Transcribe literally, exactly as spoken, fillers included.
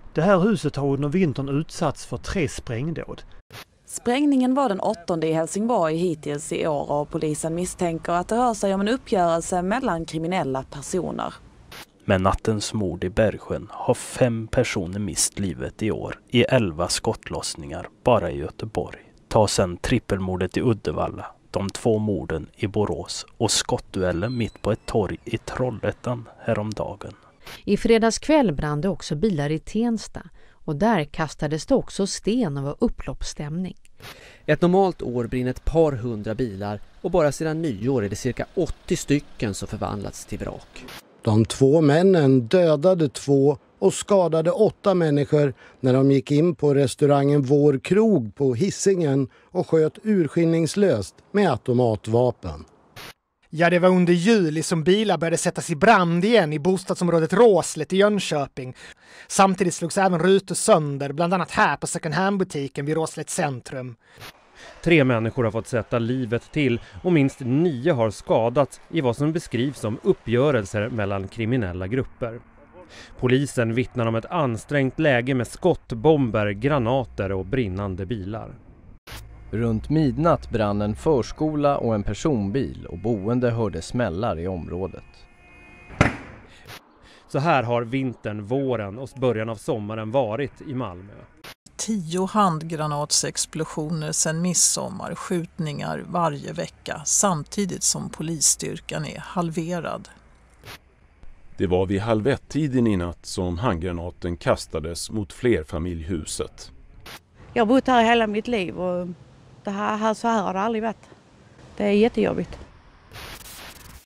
Det här huset har under vintern utsatts för tre sprängdåd. Sprängningen var den åttonde i Helsingborg hittills i år och polisen misstänker att det rör sig om en uppgörelse mellan kriminella personer. Med nattens mord i Bergsjön har fem personer mist livet i år i elva skottlossningar bara i Göteborg. Ta sen trippelmordet i Uddevalla, de två morden i Borås och skottduellen mitt på ett torg i Trollhättan häromdagen. I fredags kväll brann det också bilar i Tensta och där kastades det också sten och var upploppsstämning. Ett normalt år brinner ett par hundra bilar och bara sedan nyår är det cirka åttio stycken som förvandlats till vrak. De två männen dödade två och skadade åtta människor när de gick in på restaurangen Vår Krog på Hisingen och sköt urskillningslöst med automatvapen. Ja, det var under juli som bilar började sättas i brand igen i bostadsområdet Råslet i Jönköping. Samtidigt slogs även rutor sönder, bland annat här på second hand-butiken vid Råslet centrum. Tre människor har fått sätta livet till och minst nio har skadats i vad som beskrivs som uppgörelser mellan kriminella grupper. Polisen vittnar om ett ansträngt läge med skottbomber, granater och brinnande bilar. Runt midnatt brann en förskola och en personbil och boende hörde smällar i området. Så här har vintern, våren och början av sommaren varit i Malmö. Tio handgranatsexplosioner sedan midsommar, skjutningar varje vecka samtidigt som polisstyrkan är halverad. Det var vid halv ett-tiden i natt som handgranaten kastades mot flerfamiljhuset. Jag har bott här hela mitt liv och det här, så här har det aldrig varit. Det är jättejobbigt.